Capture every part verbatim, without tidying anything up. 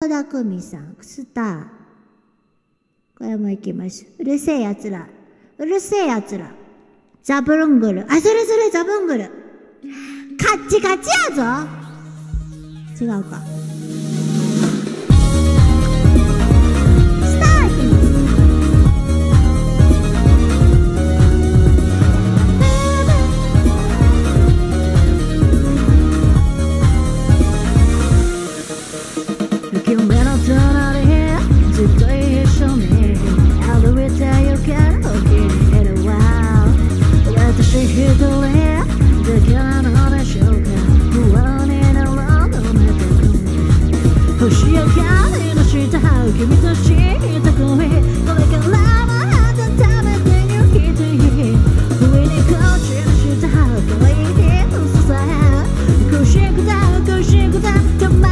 田久美さん、スター。これも行きましょう。うるせえ奴ら。うるせえ奴ら。ザブングル。あ、それそれザブングル。カッチカチやぞ。違うか。スター行きます。夢の隣ずっと一緒に歩いてゆける君いるわ。私一人だけなのでしょうか。不安になるのめてくる星明かりの下君とした恋これからも温めてゆきたい。上にこっちの下可愛いのさこしくだこしくだたま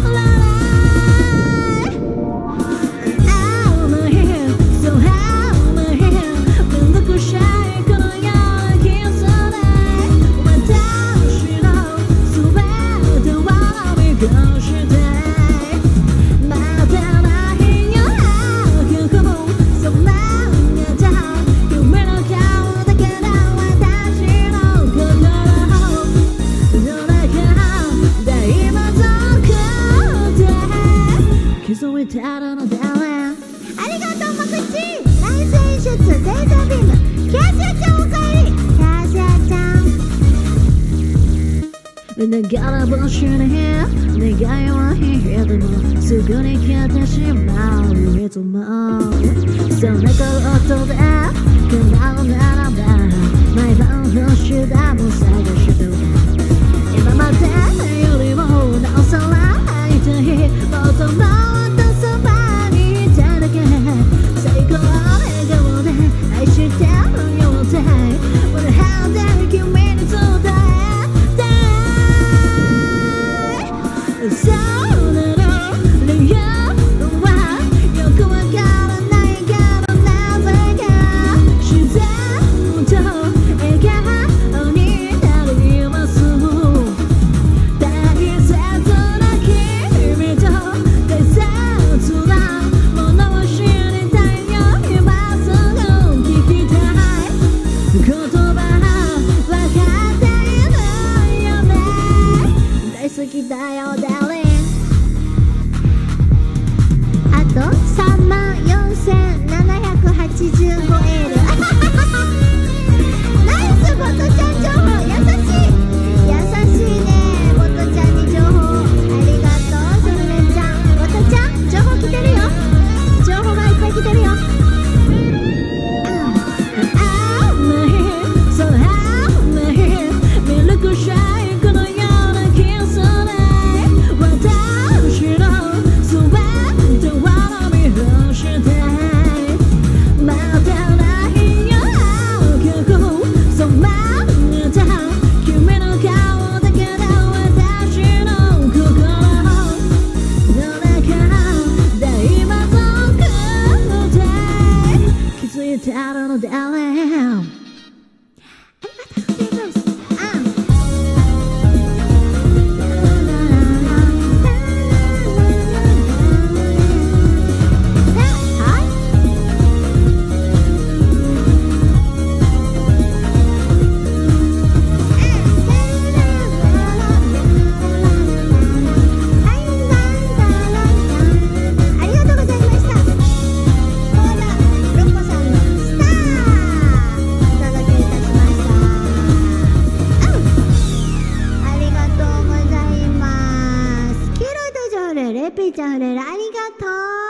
長ら星に願いは一度もすぐに消えてしまういつもそのことで叶うならば毎晩星だも探してる今までよりもなおさら会いたいもっともっとそばにいただけ最高の笑顔で愛してるよってまだ歯で君に伝えそうなの理由はよくわからないけどなぜか自然と笑顔になります大切な君と大切なものを知りたいよ今すぐ聞きたい言葉わかっているよね大好きだよさんまんよんせんななひゃくはちじゅうごエールナイスボトちゃん情報優しい優しいねボトちゃんに情報ありがとうソルメちゃんボトちゃん情報来てるよ情報がいっぱい来てるよあんな日そらあんな日ミルクシェイクのようなキスで私の全てはまたないよ結構そんなた君の顔だけで私の心の中大満足で気づいてあるの誰レピーちゃんフレールありがとう。